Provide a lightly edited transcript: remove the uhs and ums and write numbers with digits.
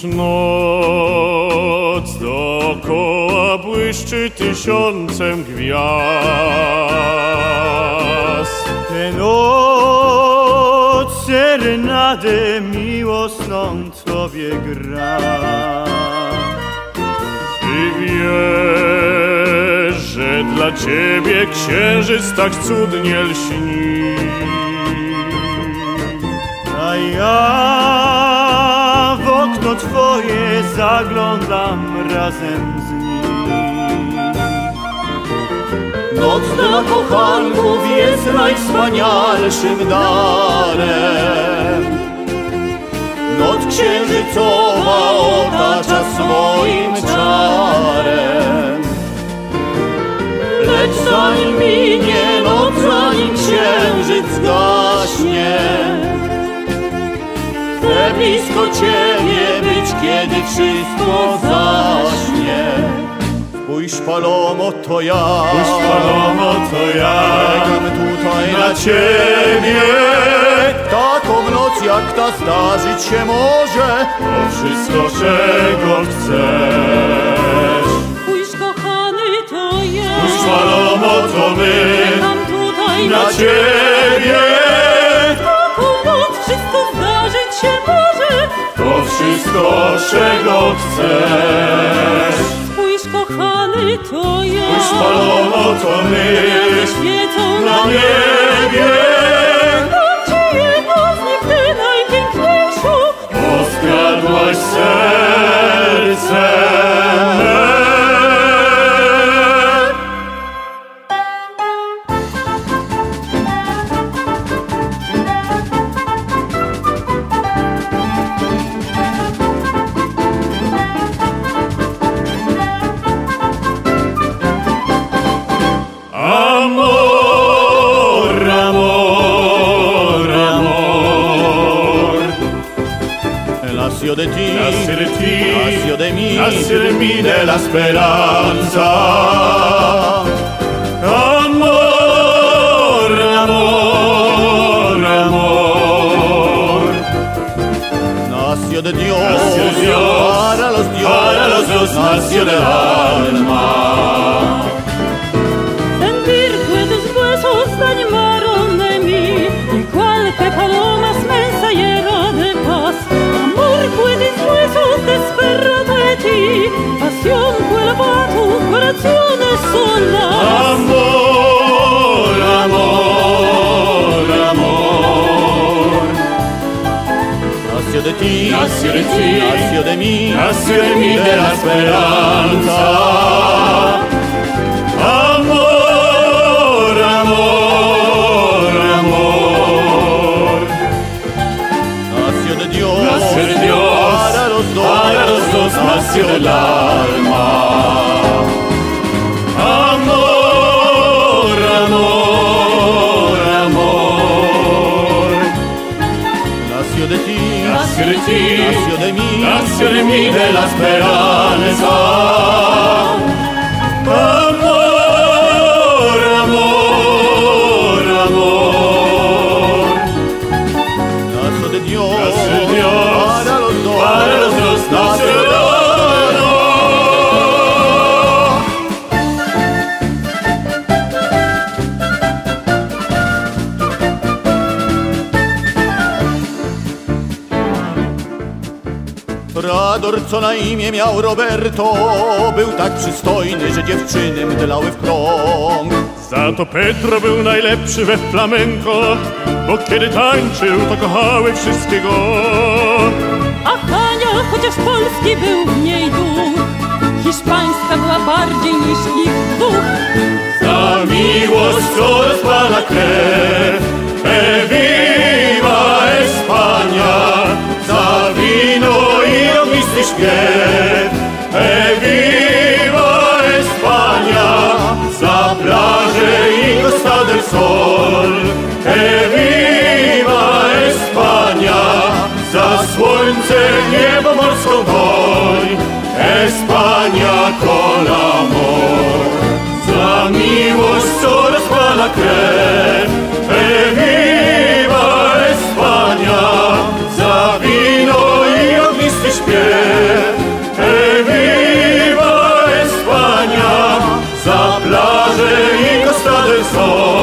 noc dookoła błyszczy tysiącem gwiazd. Tę noc serenadę miłosną Tobie gra. Ty wiesz, że dla Ciebie księżyc tak cudnie lśni, a ja w okno Twoje zaglądam razem z nim. Noc dla kochanków jest najwspanialszym darem. Noc księżycowa otacza swoim czarem. Lecz zanim minie noc, zanim księżyc zgaśnie, chcę blisko Ciebie być, kiedy wszystko zaśnie. Spójrz, Palomo, to ja, spójrz, Palomo, to ja, czekam tutaj na Ciebie. Taką noc jak ta zdarzyć się może, to wszystko, czego chcesz. Spójrz, kochany, to ja, spójrz, Palomo, to my, czekam tutaj na Ciebie. Taką noc wszystko zdarzyć się może, to wszystko, czego chcesz. Spójrz, kochany, to ja, spójrz, Palomo, to my, świecą na niebie. Skradłaś serce me. Amor, amor, amor. Nació de ti, nació de ti, nació de mí, nació de mí de la esperanza. Amor, amor, amor. Nació de Dios, para los dioses, nació del alma. Sentir tus huesos tan llamaron de mí, igual que palomas mensajeras de paz. Amor fue tus huesos desperra de ti, pasión fue lavar tu corazón sola. Amor, amor, amor. Nació de ti, nació de ti, nació de mí, nació de mí de la esperanza. Amor, amor, amor. Nació de Dios, para los dos nació del alma. Amor, amor, amor. nació de ti, nació de ti, nació de mí, nació de mí de la esperanza. Amor, amor, amor. nació de Dios, para los dos nació del alma. Rador, co na imię miał Roberto, był tak przystojny, że dziewczyny mdlały w krąg. Za to Pedro był najlepszy we flamenco, bo kiedy tańczył, to kochały wszystkiego. A Hania, chociaż polski był w niej duch, hiszpańska była bardziej niż ich duch. Za miłość, co rozpala krew, viva España. Za wino i ognisty śpiew, viva España. Za plażę i Costa del Sol, viva España. Za słońce, niebo, morską woń, España con amor. Za miłość, co rozpala krew, viva España. Za wino i ognisty śpiew, Costa del Sol.